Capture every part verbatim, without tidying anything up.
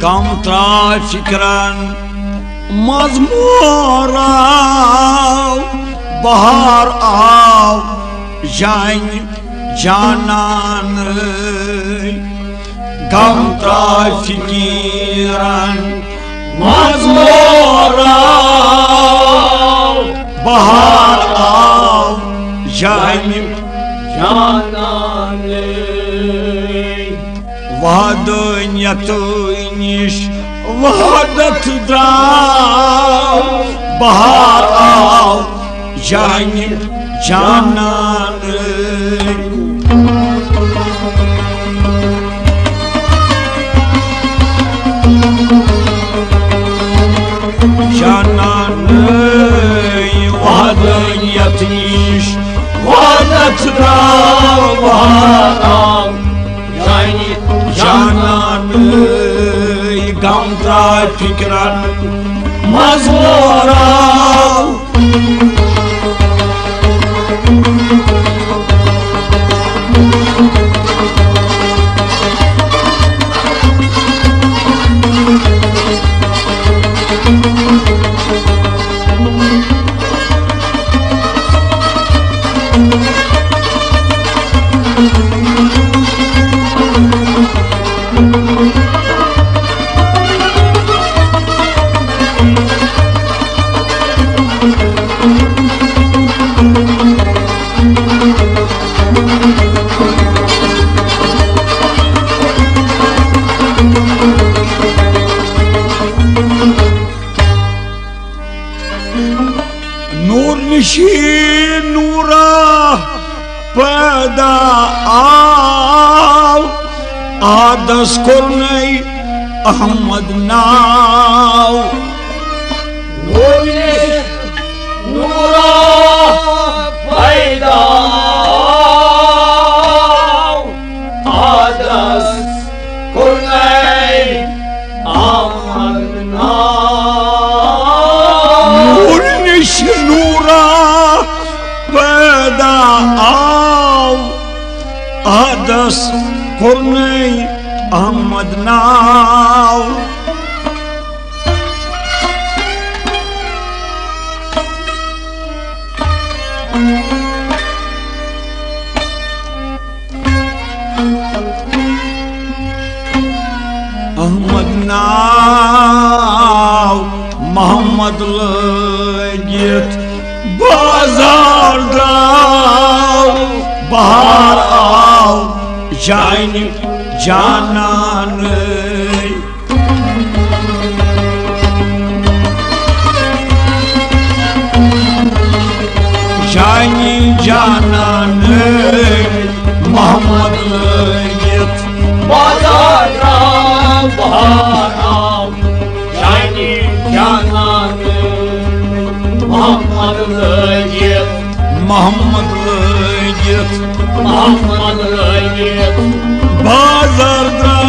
Gam tra fikran mazmur av bahar av jan canan Gam tra fikran mazmur av bahar av jan canan Vahdaniyatıymış vahdet drav bahar av can cananı cananı vahdaniyatıymış vahdet drav bahar av cananı gam tra fikran mazmur av Nur nişin nura peda av adas korney Ahmad nav Nur nişin nura peda av adas korney Ahmad nav Nura peda av adas korney Ahmad nav Ahmad nav Muhammad git bazar drav bahar av can cananı can cananı Muhammad git bazar drav bahar av can cananı Muhammad'lı git Muhammed'lı git Muhammad'lı git bazar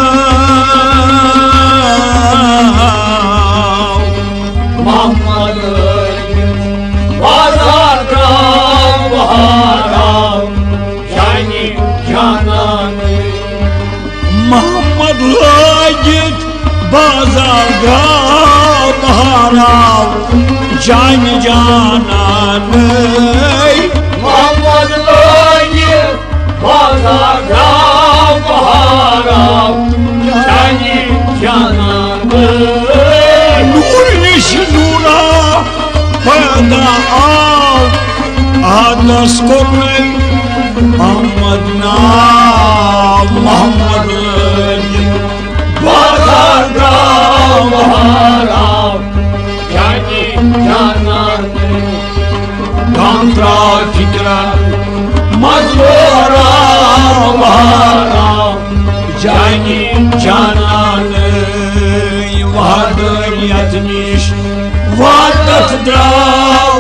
drav Muhammad'lı git bazar drav bahar av cani cananı Muhammed'lı git bazar drav bahar av can cananı Muhammad'lı git bazar drav bahar av cani cananı Nur nişin nura peda av adas korney Ahmad nav Muhammed'lı git bazar drav bahar av cani cananı gam tra fikran mazmur av bahar av can cananı vahdaniyatmış vahdet drav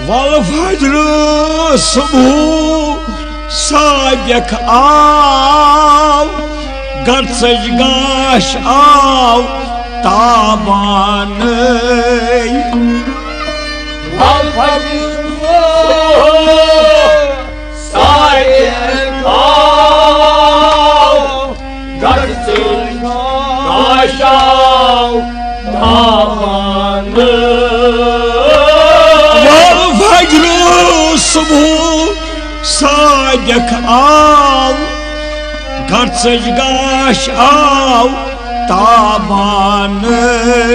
والفجر صبح صادق آو گرسج گاش آو تابانی والفجر صادق آو گرسج گاش آو تابانی والفجر صبح صادق آو گرسج گاش آو تابانی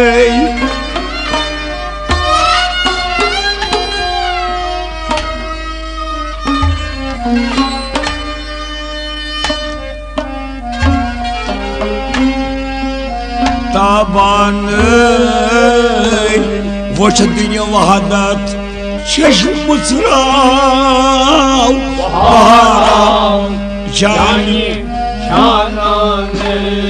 تابانی وچ دنیا وحدت چشم مزراو بهاراو جانی جانانه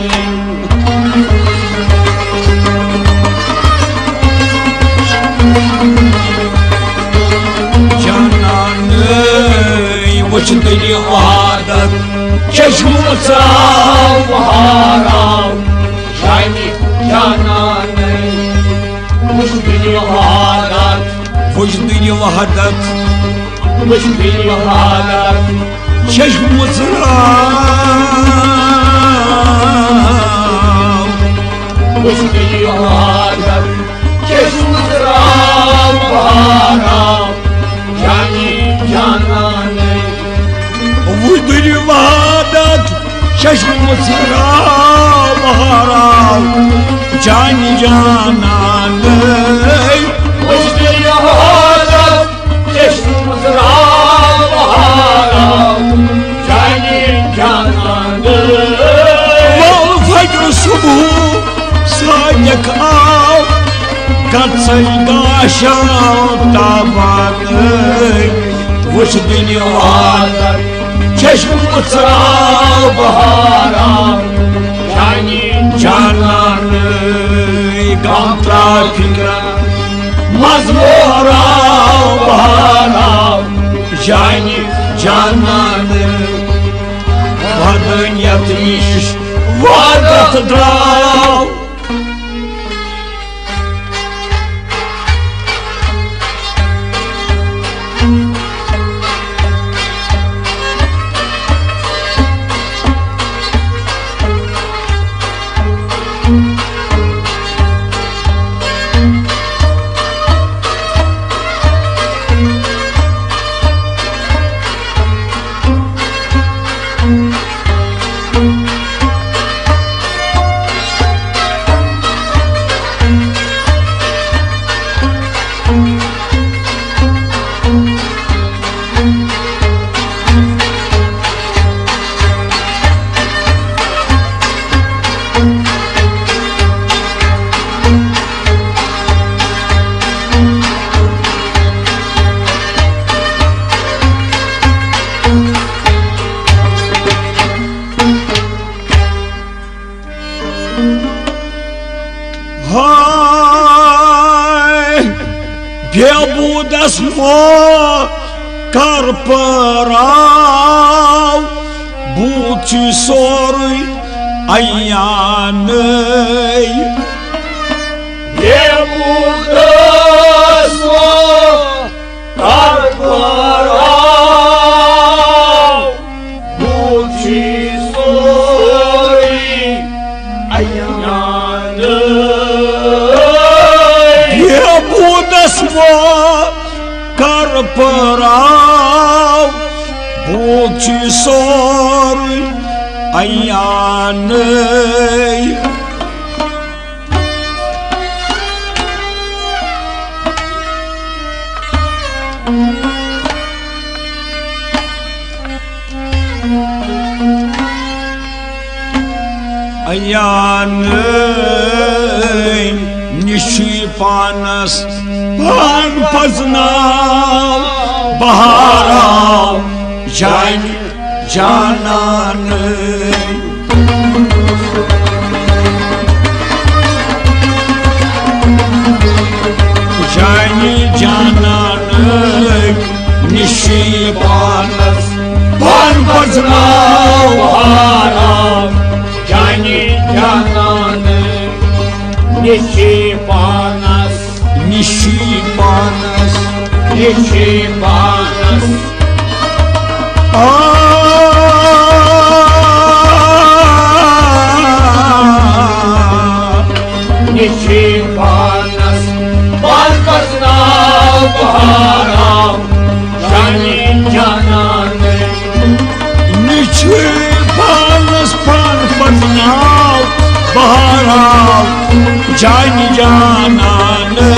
جانانه وچ دنیا وحدت چشم مزراو بهاراو جانی جانانه مشکلی وحدت وجدی وحدت مشکلی وحدت چشم مزراو مشکلی وحدت چشم مزراو بهاراو جانی جانانه وجدی وحدت چشم مزراو بهاراو جانی جانانه مشکلی وحدت چشم مزراو بهاراو جانی جانانه والفجر صبح صادق آو گرسج گاش آو تابانی وجدی وحدت چشم مزراو بهاراو جانی جانانه گانترا فکرا مزموراو بهاراو جانی جانانه وادنیت نیش وادت دراو Biebudas mo karparav Buti sorui ayanei Biebudas mo karparav Buti sorui ayanei Biebudas mo karparav Buti sorui ayanei Ayanei nishi panas pan paznav baharav jan jananei Jani jananei paznav haram, Jani Janane, Nishipanas, Nishipanas, Nishipanas, Nishipanas, Pan paznav haram, Jani Janane, Nishipanas, Pan paznav haram, Jani Janane,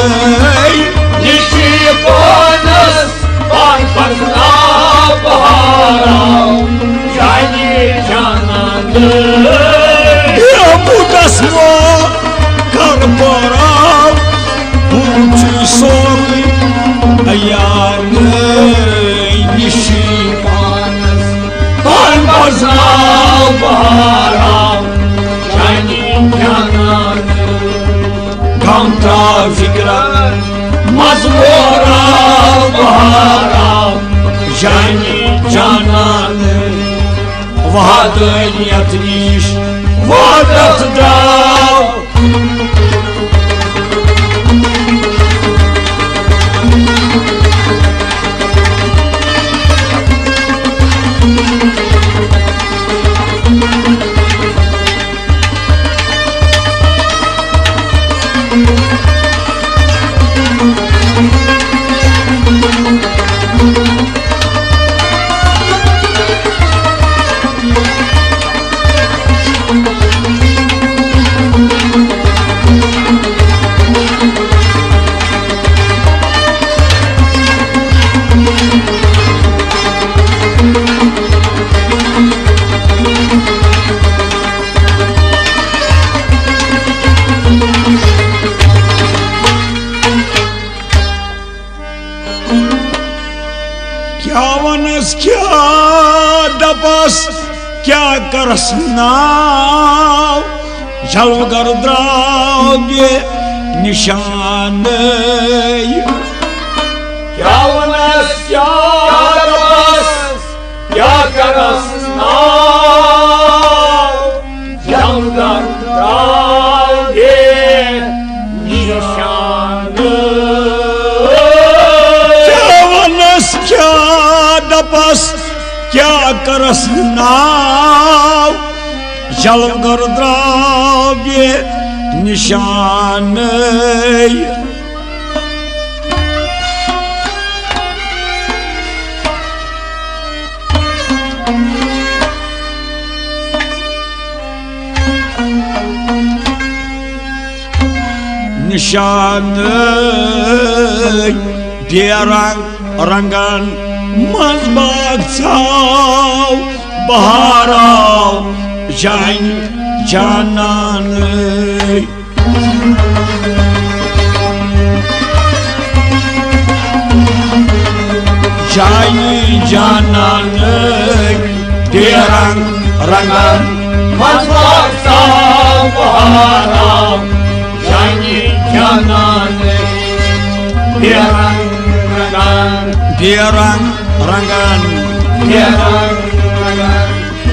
Nishipanas, Pan paznav haram, Jani Janane. Я буду свой карборав, будучи сорный, а я не Nishipanas, Pan paznav haram, Jani Janane. Gamta fikran, Mazmorav haram, Jani Janane, Vaden yatnish, Vadat dal. क्या वनस क्या दपस क्या करस नाव जलगर द्राव्य निशान क्या वनस क्या दपस क्या करस नाव जलगर द्राव्य निशान क्या दपस क्या करस नाव जलगर द्राव्य निशान निशान बेरंग रंगन मजबाग छाव बहाराव जान जानन जानी जानन बेरंग रंगन मजबाग छाव बहाराव जानी जानन बेरंग रंगन बेरंग रंगन बेरंग रंगन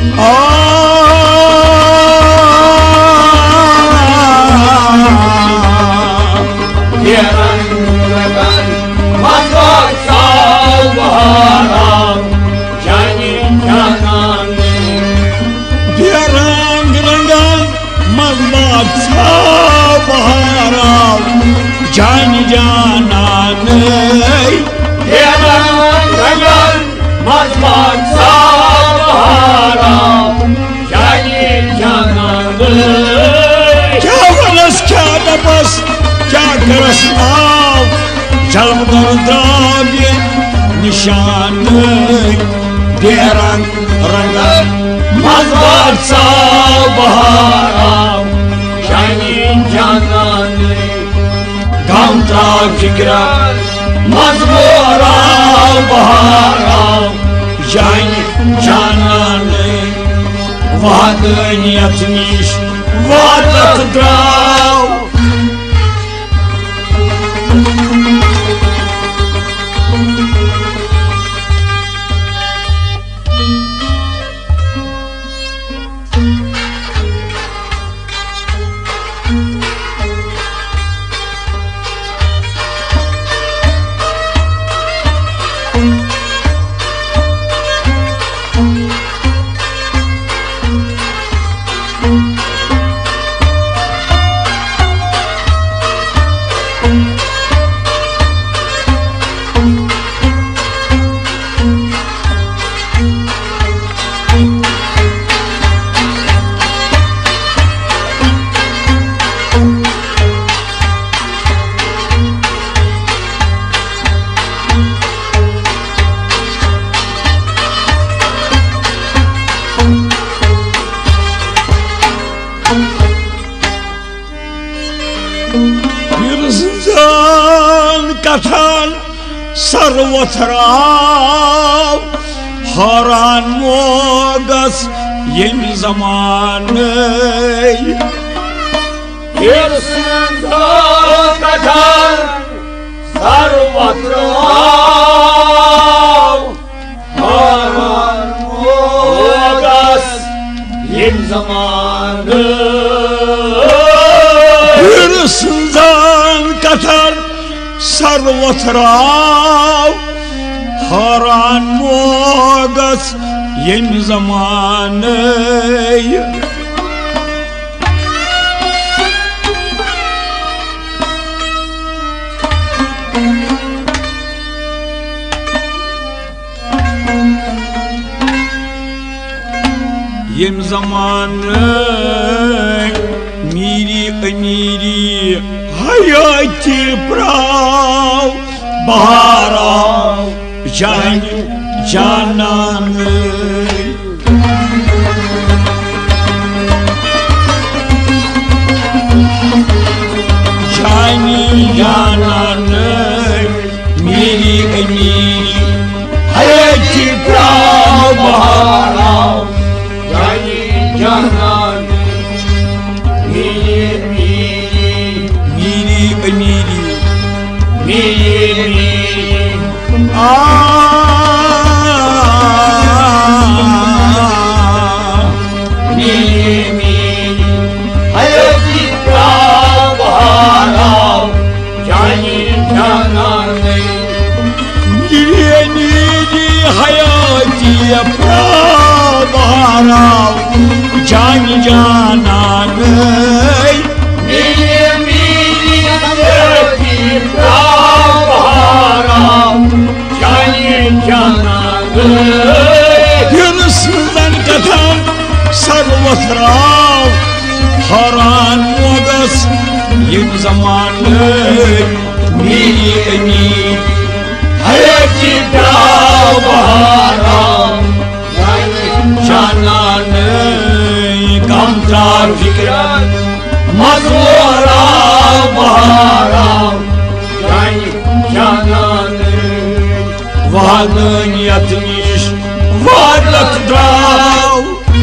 बेरंग रंगन मजबाग छाव बहाराव जानी जानन बेरंग रंगन मजबाग छाव बहाराव जानी जानन बेरंग रंगन मजबाग छाव बहाराव जानी जानन क्या वनस क्या दपस क्या करस नाव जलगर द्राव्य निशान बेरंग रंगन मजबाग छाव बहाराव जानी जानन गामता फिक्रा मजमोराव बहाराव जानी जानन वादनियत निश वादत द्राव कथन सर्वत्र आव हरान मोगस यम ज़माने कथन सर्वत्र आव हरान मोगस यम ज़माने कथन सर्वत्र आव हरान मोगस यम ज़माने यम ज़माने मीरी अमीरी हयाती प्राव बहाराव जान जानान जानी जानान मेरी अमीरी हयाती प्राव बहाराव जानी जानान अमीरी मेरी आ मेरी हयाती प्राव बहाराव जानी जानान मेरी हयाती प्राव बहाराव जानी जानान कथन सर्वत्र आव हरान मोगस यम ज़माने मेरी अमीर हयाती प्राव बहाराव जानान गमता फिक्र मज़मूरा बहाराव जानान वादनियत निश वादत द्राव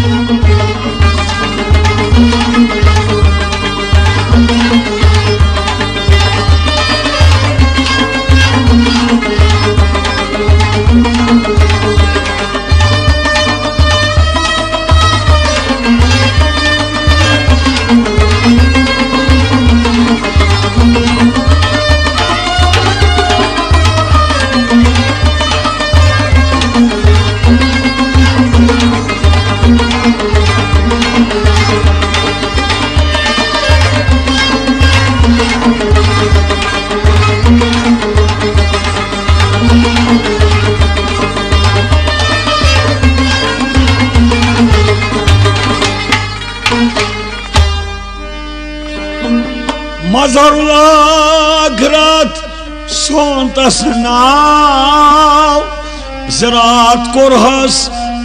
मजर लागरत सोंतस नाव ज़रात कुरहस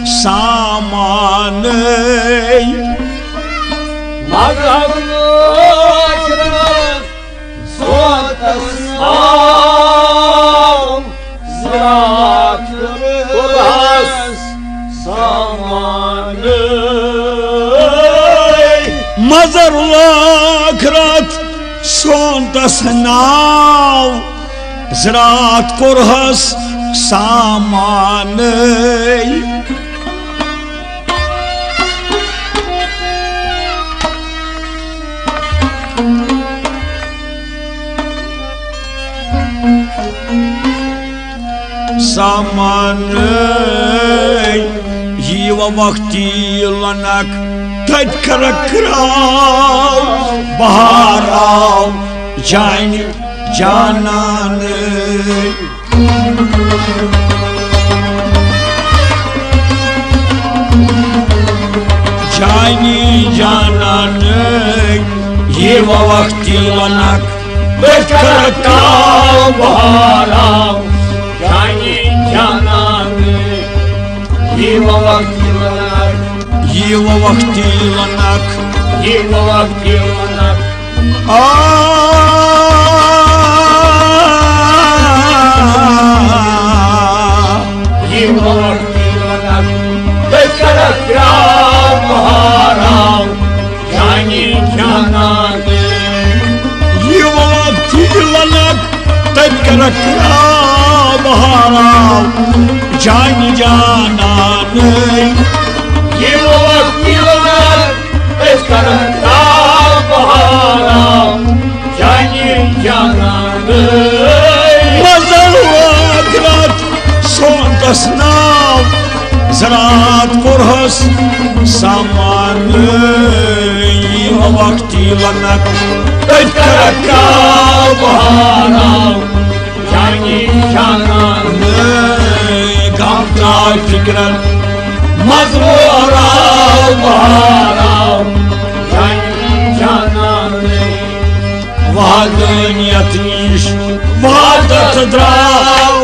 सामान मजर लागरत सोंतस नाव ज़रात कुरहस सामान मजर लागरत सोंतस नाव ज़रात कुरहस सामान सामान यीव वक्ती लनक तजकर कराव बहाराव जान जानान जानी जानान यीव वक्ती लनक तजकर कराव बहाराव जानी जानान यीव वक्ती लनक यीव वक्ती लनक यीव वक्ती लनक आ Yiva vakti lanak Betkara kram haram Jani janane Yiva vakti lanak Betkara kram haram Jani janane Yiva vakti lanak Betkara kram haram Jani janane Mazal vakrat Sontas nav Zrat kurhas Samanı Yiva vakti lanak Betkara kram haram Jani janane Gamta fikran Mazmura haram Jani janane Vadın yatmış Vadat drav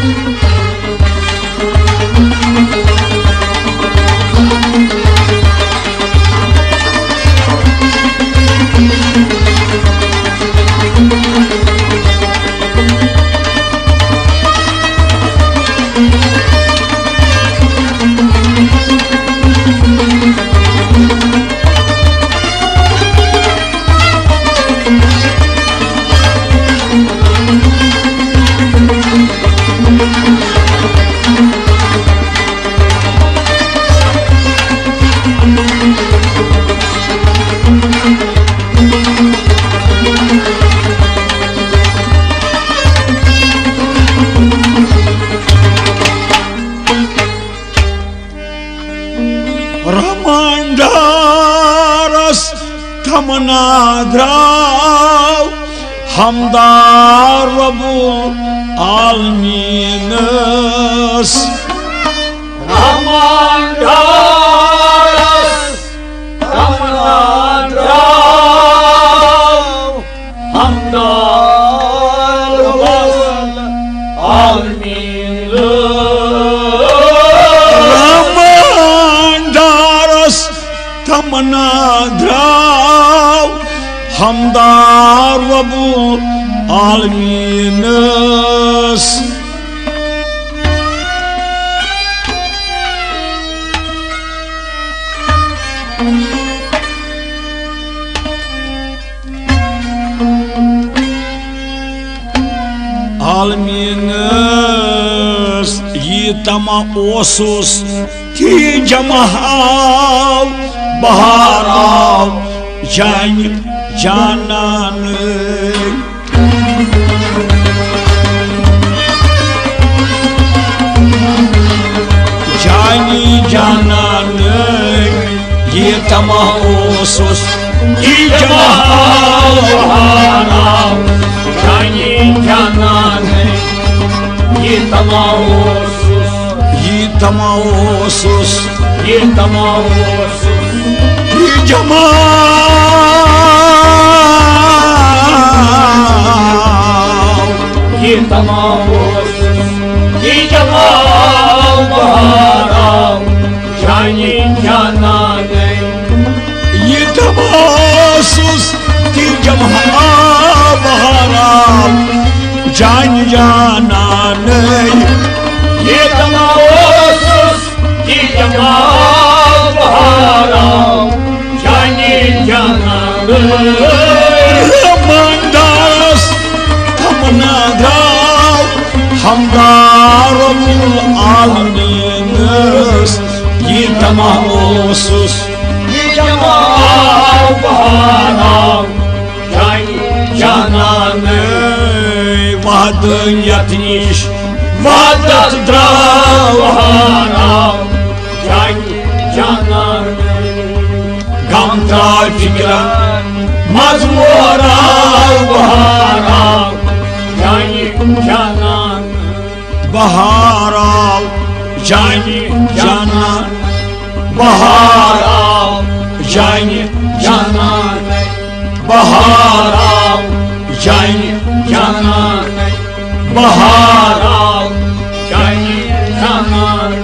Ramandaras tamna drav Hamdar Rabbul Alminas Ramandaras Ramandav Hamdar Rabbul Alminas Ramandaras tamna drav Hamdar Rabbul Alminas Alminas Yitama osus Ti jamahav Baharav Jan Jananı Jani Jananı Yitama osus Ti jamahav Baharav Jani janane Yitama osus Yitama osus Yitama osus Ti jamahav Yitama osus Yitama baharav Jani janane Yitama osus Ti jamahav Baharav Jan Jananı Yitama osus Yitama baharav Jani janane Ramandaras tamna drav Hamdar Rabbul Alminas Yitama osus Yitama baharav Jani janane Vadın yatmış Vadat drav haram Jani janane Gamta fikran Mazmura haram Jani janane Baharav Jani Canan Baharav Jani janane Baharav Jani janane Baharav Jani janane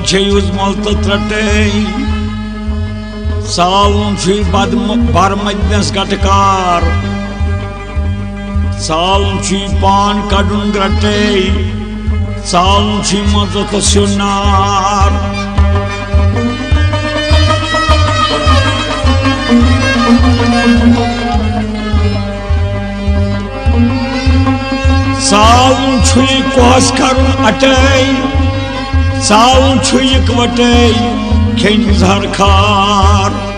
छेयुज मल तो त्रटे सालुन छी बद बरमदनस गटकार सालुन छी पान कड़ुन ग्रटे सालुन छी मजो तो सुनार सालुन छुई कोस करुन अटे सालुन छुई इकवटे खेन जहर खार